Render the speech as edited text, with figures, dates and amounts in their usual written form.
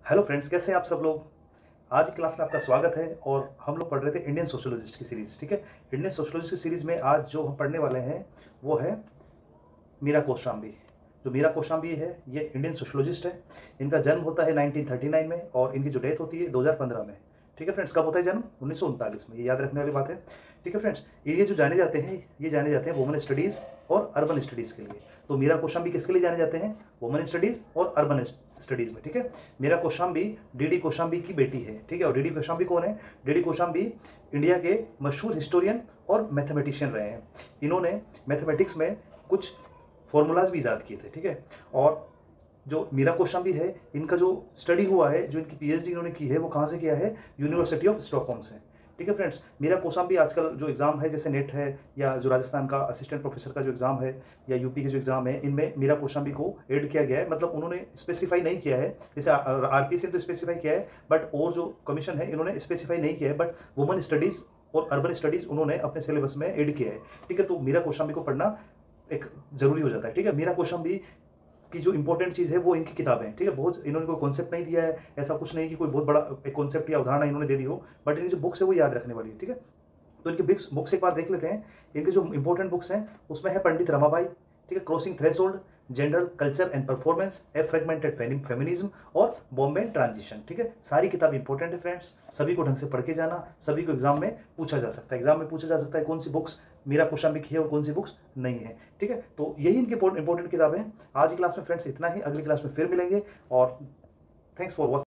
Hello friends, कैसे हैं आप सब लोग। आज की क्लास में आपका स्वागत है। और हम लोग पढ़ रहे थे इंडियन सोशियोलॉजिस्ट की सीरीज़। ठीक है, इंडियन सोशियोलॉजिस्ट की सीरीज़ में आज जो हम पढ़ने वाले हैं वो है मीरा कौशाम्बी। जो मीरा कौशाम्बी है ये इंडियन सोशियोलॉजिस्ट है। इनका जन्म होता है 1939 में और इनकी जो डेथ होती है 2015 में। ठीक है फ्रेंड्स, कब होता है जन्म? 1939 में। ये याद रखने वाली बात है। ठीक है फ्रेंड्स, ये जो जाने जाते हैं ये जाने जाते हैं वुमेन स्टडीज़ और अर्बन स्टडीज़ के लिए। तो मीरा कौशाम्बी किसके लिए जाने जाते हैं? वुमेन स्टडीज़ और अर्बन स्टडीज़ में। ठीक है, मीरा कौशाम्बी डीडी कौशाम्बी की बेटी है। ठीक है, और डीडी कौशाम्बी कौन है? डीडी कौशाम्बी इंडिया के मशहूर हिस्टोरियन और मैथमेटिशियन रहे हैं। इन्होंने मैथमेटिक्स में कुछ फॉर्मूलाज भी ईजाद किए थे। ठीक है, और जो मीरा कौशाम्बी है इनका जो स्टडी हुआ है, जो इनकी पीएचडी इन्होंने की है वो कहाँ से किया है? यूनिवर्सिटी ऑफ स्टॉकहोम से। ठीक है फ्रेंड्स, मीरा कौशाम्बी आजकल जो एग्ज़ाम है जैसे नेट है या जो राजस्थान का असिस्टेंट प्रोफेसर का जो एग्ज़ाम है या यूपी के जो एग्ज़ाम है, इनमें मीरा कौशाम्बी को ऐड किया गया है। मतलब उन्होंने स्पेसिफाई नहीं किया है, जैसे आरपीएससी ने तो स्पेसिफाई किया है बट और जो कमीशन है इन्होंने स्पेसिफाई नहीं किया है, बट वुमेन स्टडीज़ और अर्बन स्टडीज़ उन्होंने अपने सिलेबस में ऐड किया है। ठीक है, तो मीरा कौशाम्बी को पढ़ना एक ज़रूरी हो जाता है। ठीक है, मीरा कौशाम्बी की जो इंपॉर्टेंट चीज़ है वो इनकी किताबें हैं। ठीक है, बहुत इन्होंने कोई कॉन्सेप्ट नहीं दिया है, ऐसा कुछ नहीं कि कोई बहुत बड़ा एक कॉन्सेप्ट या उदाहरण इन्होंने दे दी हो, बट इनकी जो बुक्स है वो याद रखने वाली है। ठीक है, तो इनकी बुक्स एक बार देख लेते हैं। इनकी जो इंपॉर्टेंट बुक्स हैं उसमें है पंडित रमाबाई, ठीक है, crossing threshold, general culture and performance, a fragmented feminism और बॉम्बे ट्रांजिशन। ठीक है, सारी किताब इंपॉर्टेंट है फ्रेंड्स, सभी को ढंग से पढ़ के जाना, सभी को एग्जाम में पूछा जा सकता है। एग्जाम में पूछा जा सकता है कौन सी बुक्स मीरा कौशाम्बी की है और कौन सी बुक्स नहीं है। ठीक है, तो यही इनकी इंपॉर्टेंट किताबें हैं। आज की क्लास में फ्रेंड्स इतना ही, अगली क्लास में फिर मिलेंगे और थैंक्स फॉर वॉचिंग।